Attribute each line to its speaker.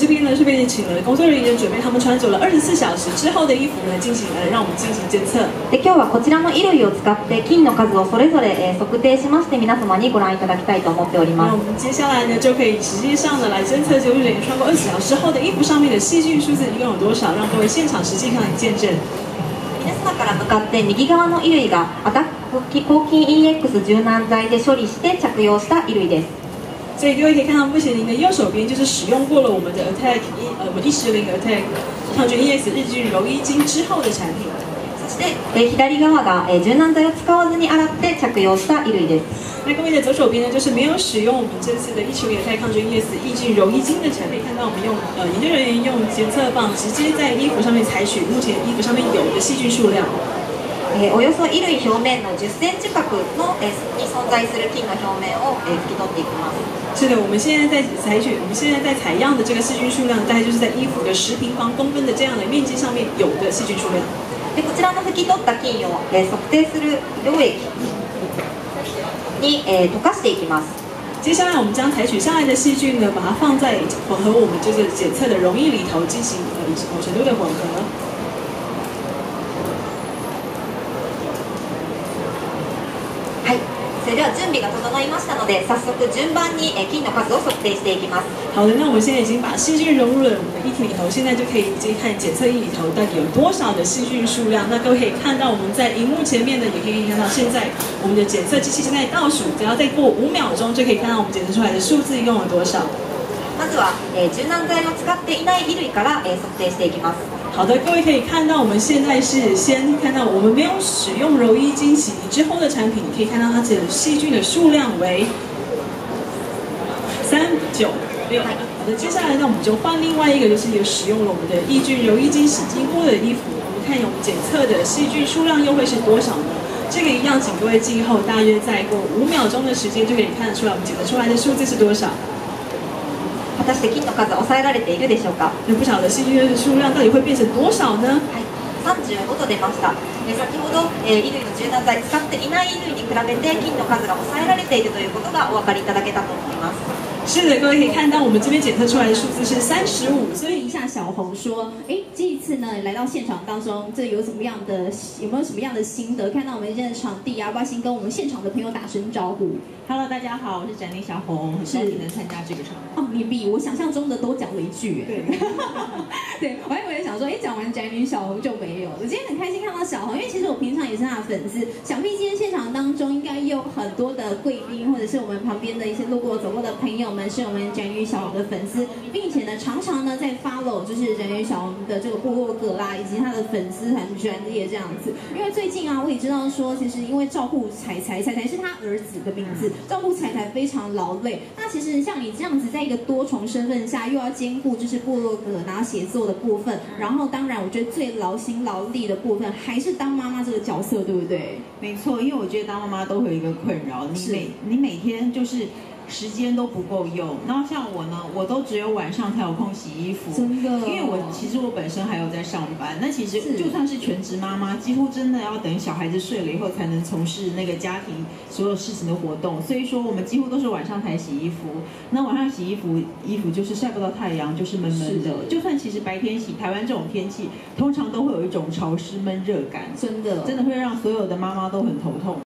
Speaker 1: 这边呢是被请了工作人员准备他们穿着了24小时之后的衣服呢，让我们进行监测。
Speaker 2: で今日はこちらの衣類を使って菌の数をそれぞれ測定しまして皆様にご覧いただきたいと思っております。
Speaker 1: 那我们接下来呢就可以实际上的来监测，就是连穿过20小时后的衣服上面的细菌数字一共有多少，让各位现场实际看见证。
Speaker 2: 皆様から向かって右側の衣類がアタック抗菌 EX 柔軟剤で処理して着用した衣類です。
Speaker 1: 所以各位可以看到，目前您的右手边就是使用过了我们的 Attack 我们110 Attack 抗菌 EX 日菌柔衣精之后的产品。
Speaker 2: そして左側が柔軟剤を使わずに洗って着用した衣類です。
Speaker 1: 那各位的左手边呢，就是没有使用我们这次的110 Attack 抗菌 EX 抑菌柔衣精的产品。看到我们用研究人员用检测棒直接在衣服上面采取目前衣服上面有的细菌数量。
Speaker 2: およそ衣類表面の10センチ角のに存在する菌の表面を拭き取っていきます。
Speaker 1: 是的，我们现在在采样的这个细菌数量，大概就是在衣服的10平方公分的这样的面积上面有的细菌数量。
Speaker 2: でこちらの拭き取った菌を測定する溶液に溶かしていきます。
Speaker 1: 接下来我们将采取下来的细菌呢，把它放在混合我们就是检测的溶液里头进行某程度的混合。
Speaker 2: それでは準備が整いましたので、早速順番に菌の数を測定していきます。
Speaker 1: 好的，那我们现在已经把细菌融入了我们的液体里头，现在就可以直接看检测液里头到底有多少的细菌数量。那各位可以看到我们在荧幕前面呢，也可以看到现在我们的检测机器正在倒数，只要再过5秒钟，就可以看到我们检测出来的数字一共有多少。
Speaker 2: まずは柔軟剤を使っていない衣類から測定していきます。
Speaker 1: 好的，各位可以看到，我们现在是先看到我们没有使用柔衣精洗涤之后的产品，你可以看到它的细菌的数量为396。好的，接下来呢，我们就换另外一个，就是有使用了我们的抑菌柔衣精洗经过的衣服，我们看我们检测的细菌数量又会是多少呢？这个一样，请各位静候，大约再过5秒钟的时间，就可以看得出来我们检测出来的数字是多少。
Speaker 2: 果たして菌の数抑えられているでしょうか。
Speaker 1: 不晓得细菌的数量到底会变成多少呢？
Speaker 2: はい、35と出ました。先ほど衣類の柔軟剤使っていない衣類に比べて菌の数が抑えられているということがお分かりいただけたと思います。
Speaker 1: 是的，各位可以看到我们这边检测出来的数字是35，所以
Speaker 3: 一下小红说，这一次呢来到现场当中，这有没有什么样的心得？看到我们现在的场地啊，要不要先跟我们现场的朋友打声招呼
Speaker 4: ？Hello， 大家好，我是展林小红，很高兴能参加这个场。
Speaker 3: 哦，你比我想象中的都讲了一句，
Speaker 1: 对，
Speaker 3: 对我还以为想说，讲完展林小红就没有了。我今天很开心看到小红，因为其实我平常也是她的粉丝，想必今天现场当中应该也有很多的贵宾，或者是我们旁边的一些路过走过的朋友们，是我们展林小红的粉丝，并且呢，常常呢在 follow 就是展林小红的这个部落格啦，以及她的粉丝团专页这样子。因为最近啊，我也知道说，其实因为照顾彩彩是他儿子的名字，照顾彩彩非常劳累。那其实像你这样子，在一个多重身份下，又要兼顾就是部落格然后写作的部分，然后当然我觉得最劳心劳力的部分还是当妈妈这个角色，对不对？
Speaker 4: 没错，因为我觉得当妈妈都会有一个困扰，你每天就是时间都不够用。然后像我呢，我都只有晚上才有空洗衣服，
Speaker 3: 真的，
Speaker 4: 因为我本身还有在上班。那其实就算是全职妈妈，几乎真的要等小孩子睡了以后才能从事那个家庭所有事情的活动。所以说我们几乎都是晚上才洗衣服。那晚上洗衣服就是晒不到太阳，就是闷闷的。就算其实白天洗，台湾这种天气通常都会有一种潮湿闷热感，真的会让所有的妈妈都很头痛。